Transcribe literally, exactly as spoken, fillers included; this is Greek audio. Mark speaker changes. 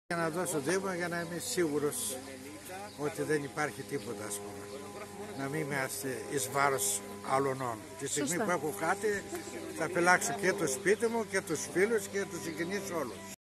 Speaker 1: Για να δώσω δείγμα για να είμαι σίγουρος ότι δεν υπάρχει τίποτα, ας πούμε. Να μην είμαστε εις βάρος άλλων. Τη στιγμή
Speaker 2: Σωστά.
Speaker 1: που έχω κάτι θα φυλάξω και το σπίτι μου και τους φίλους και τους συγγενείς όλους.